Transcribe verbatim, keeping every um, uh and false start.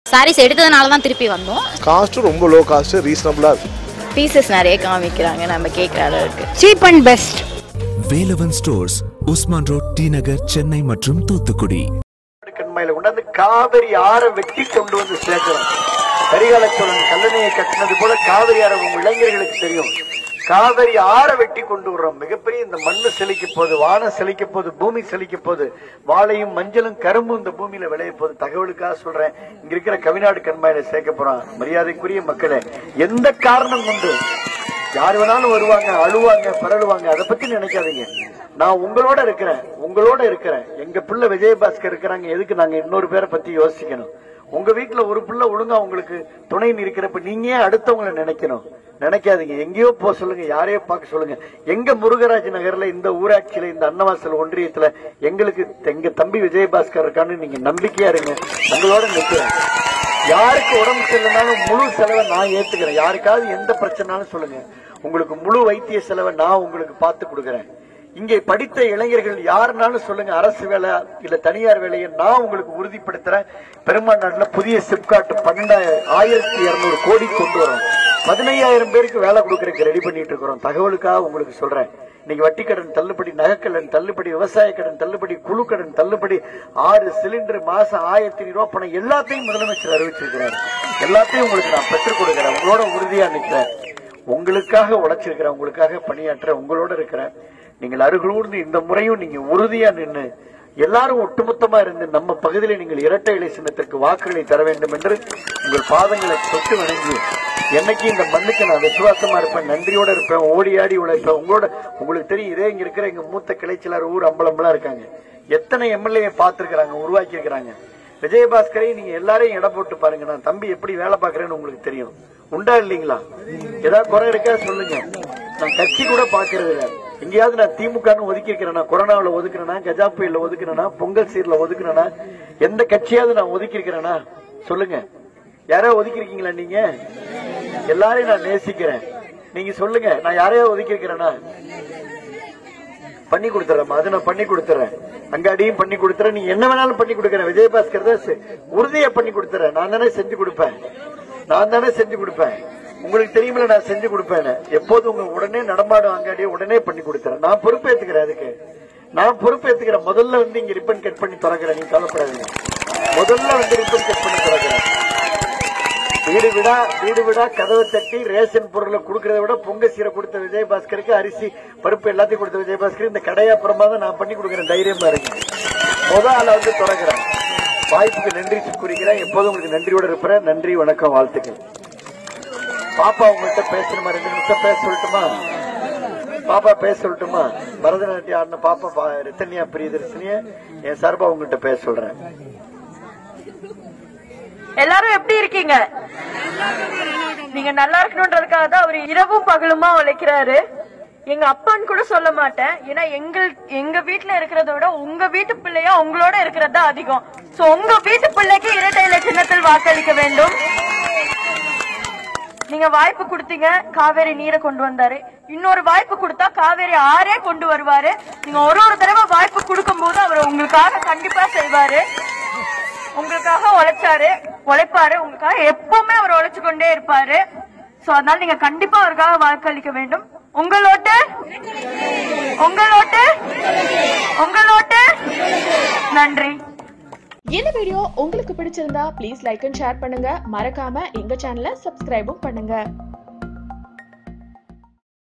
சாரீஸ் எடுத்ததுனால தான் திருப்பி வந்தோம். காஸ்ட் ரொம்ப லோ காஸ்ட், ரீசனபிளா இருக்கு. பீசஸ் நிறைய காமிக்கிறாங்க, நம்ம கேக்குற அளவுக்கு. Cheap and best. Velavan stores, Usman road, T Nagar, Chennai மற்றும் தூத்துக்குடி. கண்மாயில கொண்டாந்து காவிரி ஆற வெட்டி கொண்டு வந்து சேர்க்கிறோம். கரிகால சோழன் கல்லணையை கட்டினது போல காவிரி ஆற உங்க இளைஞர்களுக்கு தெரியும். காவிரி ஆற வெட்டி கொண்டு வர்றோம். மிகப்பெரிய இந்த மண்ணு செழிக்க போது, வானம் செழிக்க போது, பூமி செழிக்க போது, வாழையும் மஞ்சளும் கரும்பும் இந்த பூமியில விளைய போது. தகவலுக்காக சொல்றேன், இங்க இருக்கிற கவிநாடு கண்மாயில சேர்க்க போறோம். மரியாதைக்குரிய மக்களே, எந்த காரணம் கொண்டு யார் வேணாலும் வருவாங்க, அழுவாங்க, பரழுவாங்க, அதை பத்தி நினைக்காதீங்க. நான் உங்களோட இருக்கிறேன், உங்களோட இருக்கிறேன். எங்க பிள்ளை விஜயபாஸ்கர் இருக்கிறாங்க, எதுக்கு நாங்க இன்னொரு பேரை பத்தி யோசிக்கணும்? உங்க வீட்டுல ஒரு பிள்ளை ஒழுங்கா உங்களுக்கு துணை இருக்கிறப்ப நீங்க ஏன் அடுத்தவங்களை நினைக்கணும்? நினைக்காதீங்க. எங்கேயோ போக சொல்லுங்க, யாரையோ பார்க்க சொல்லுங்க. எங்க முருகராஜ் நகர்ல, இந்த ஊராட்சியில, இந்த அன்னவாசல் ஒன்றியத்துல எங்களுக்கு எங்க தம்பி விஜயபாஸ்கர் இருக்கான்னு நீங்க நம்பிக்கையா இருங்க. உங்களோட நிற்கிறேன். யாருக்கு உடம்பு சரியில்லைனாலும் முழு செலவை நான் ஏத்துக்கிறேன். யாருக்காவது எந்த பிரச்சனைனாலும் சொல்லுங்க, உங்களுக்கு முழு வைத்திய செலவை நான் உங்களுக்கு பார்த்து கொடுக்கறேன். இங்கே படித்த இளைஞர்கள் யாருனாலும் சொல்லுங்க, அரசு வேலை இல்ல தனியார் வேலையை நான் உங்களுக்கு உறுதிப்படுத்துறேன். பெருமாள் நாட்டுல புதிய சிப்காட் பன்னெண்டாயிரம் ஆயிரத்தி இருநூறு கோடி கொண்டு வரோம். பதினையாயிரம் பேருக்கு வேலை கொடுக்கறதுக்கு ரெடி பண்ணிட்டு இருக்கிறோம். தகவலுக்காக உங்களுக்கு சொல்றேன். இன்னைக்கு வட்டி கடன் தள்ளுபடி, நகைக்கடன் தள்ளுபடி, விவசாய கடன் தள்ளுபடி, குழு கடன் தள்ளுபடி, ஆறு சிலிண்டர் மாசம் ஆயிரத்தி ஐநூறு ரூபாய் பணம் எல்லாத்தையும் முதலமைச்சர் அறிவிச்சிருக்கிறார். எல்லாத்தையும் உங்களுக்கு நான் பெற்றுக் கொடுக்கிறேன். உங்களோட உறுதியா நிற்கிறேன். உங்களுக்காக உழைச்சிருக்கிறேன், உங்களுக்காக பணியாற்ற உங்களோட இருக்கிறேன். நீங்கள் அருகூர்ந்து இந்த முறையும் நீங்க உறுதியா நின்று எல்லாரும் ஒட்டுமொத்தமா இருந்து நம்ம பகுதியில் நீங்கள் இரட்டை இலை சின்னத்திற்கு வாக்குகளை தர வேண்டும் என்று உங்கள் பாதங்களை தொட்டு வணங்கி, என்னைக்கு இந்த மண்ணுக்கு நான் விசுவாசமா இருப்பேன், நன்றியோட இருப்பேன், ஓடி ஆடி உழைப்பேன். உங்களோட உங்களுக்கு தெரியும், இதே இங்க இருக்கிற எங்க மூத்த கிளைச்சலார் ஊர் அம்பலம்லாம் இருக்காங்க. எத்தனை எம்எல்ஏ பார்த்திருக்கிறாங்க, உருவாக்கி இருக்கிறாங்க. விஜயபாஸ்கரை நீங்க எல்லாரையும் இடம் போட்டு பாருங்க. நான் தம்பி எப்படி வேலை பாக்குறேன்னு உங்களுக்கு தெரியும். உண்டா இல்லீங்களா? ஏதாவது குறை இருக்கா சொல்லுங்க. நான் கட்சி கூட பாக்குறது இல்லை. எங்கேயாவது நான் திமுகன்னு ஒதுக்கி இருக்கிறேன்னா, கொரோனாவில் ஒதுக்குறேனா, கஜா புயல்ல ஒதுக்குறேனா, பொங்கல் சீர்ல ஒதுக்குறேனா, எந்த கட்சியாவது நான் ஒதுக்கி இருக்கிறேனா சொல்லுங்க. யாரையா ஒதுக்கி இருக்கீங்களா? நீங்க எல்லாரையும் நான் நேசிக்கிறேன். நீங்க சொல்லுங்க, நான் யாரையா ஒதுக்கி இருக்கிறேனா? பண்ணி கொடுத்துறேன், அது நான் பண்ணி கொடுத்துறேன். அங்காடியும் பண்ணி கொடுத்துறேன், நீ என்ன வேணாலும் பண்ணி கொடுக்கறேன். விஜயபாஸ்கர் தான் உறுதியா பண்ணி கொடுத்துறேன். நான் தானே செஞ்சு கொடுப்பேன், நான் தானே செஞ்சு கொடுப்பேன். உங்களுக்கு தெரியுமில்ல, நான் செஞ்சு கொடுப்பேன். எப்போது உங்க உடனே நடமாடும் அங்காடியை உடனே பண்ணி கொடுத்துறேன். நான் பொறுப்பேற்றுக்கிறேன். அதுக்கு நான் பொறுப்பேற்றுக்கிறேன். முதல்ல வந்து இங்க ரிப்பன் கட் பண்ணி திறக்கிறேன். நீங்க கவலைப்படாதீங்க. முதல்ல வந்து ரிப்பன் கட் பண்ணி திறக்கிறேன். வீடு விடா வீடு விடா கதவை தட்டி ரேஷன் பொருளை கொடுக்கறத விட பொங்க சீரை கொடுத்த விஜயபாஸ்கருக்கு, அரிசி பருப்பு எல்லாத்தையும் கொடுத்த விஜயபாஸ்கர் இந்த கடையாப்புறமா தான் நான் பண்ணி கொடுக்குறேன். தைரியமா இருக்கு. முதல் ஆளை வந்து திறக்கிறேன். வாய்ப்புக்கு நன்றி கூறுகிறேன். எப்போதும் உங்களுக்கு நன்றியோட இருப்பேன். நன்றி, வணக்கம், வாழ்த்துக்கள். பாப்பா உங்கள்கிட்ட பேசணுமா? ரெண்டு நிமிஷம் பேச சொல்லட்டுமா? பாப்பா பேச சொல்லட்டுமா? பரதநாட்டியம் ஆடின பாப்பா ரித்தன்யா பிரியதர்ஷினிய என் சார்பா உங்கள்கிட்ட பேச சொல்றேன். எல்லாரும் எப்படி இருக்கீங்க? நீங்க நல்லா இருக்கணும்ன்றதுக்காக தான் அவர் இரவும் பகலுமா உழைக்கிறாரு. எங்க அப்பான்னு கூட சொல்ல மாட்டேன். ஏன்னா எங்க எங்க வீட்டுல இருக்கிறத விட உங்க வீட்டு பிள்ளையா உங்களோட இருக்கிறது தான் அதிகம். சோ உங்க வீட்டு பிள்ளைக்கு இரட்டை இலை சின்னத்தில் வாக்களிக்க வேண்டும். நீங்க வாய்ப்பு கொடுத்தீங்க, காவேரி நீரை கொண்டு வந்தாரு. இன்னொரு வாய்ப்பு கொடுத்தா காவேரி ஆறே கொண்டு வருவாரு. நீங்க ஒரு ஒரு தடவை வாய்ப்பு கொடுக்கும் போது அவர் உங்களுக்காக கண்டிப்பா செய்வாரு. உங்களுக்காக உழைச்சாரு, உழைப்பாரு. உங்களுக்காக எப்பவுமே அவர் உழைச்சு கொண்டே இருப்பாரு. சோ அதனால நீங்க கண்டிப்பா அவருக்காக வாக்களிக்க வேண்டும். உங்களோட்டு உங்களோட்டு உங்களோட்டு நன்றி. இந்த வீடியோ உங்களுக்கு பிடிச்சிருந்தா ப்ளீஸ் லைக் அண்ட் ஷேர் பண்ணுங்க. மறக்காம எங்க சேனலை சப்ஸ்கிரைபும் பண்ணுங்க.